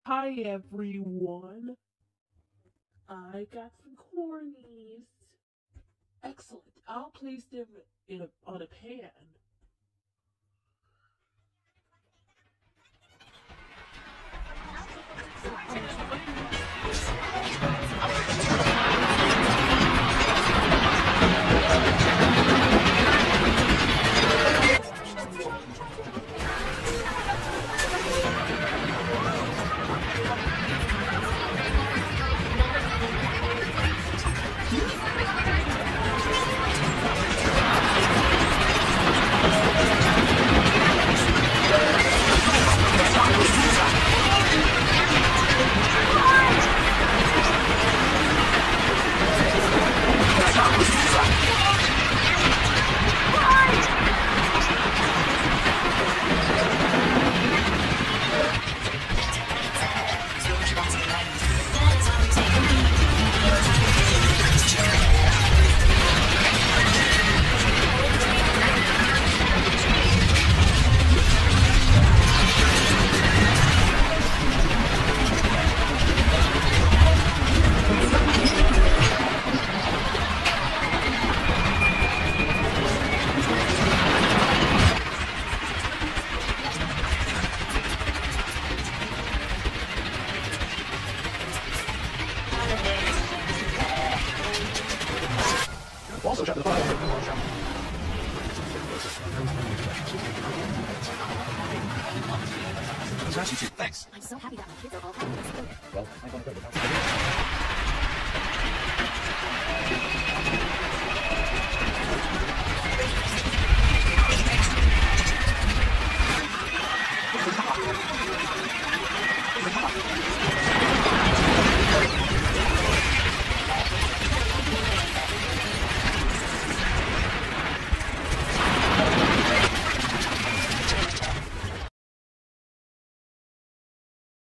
Hi everyone. I got some cornies. Excellent. I'll place them on a pan. Also check the file. Thanks. I'm so happy that my kids are all happy. Well, I'm going to go to the house.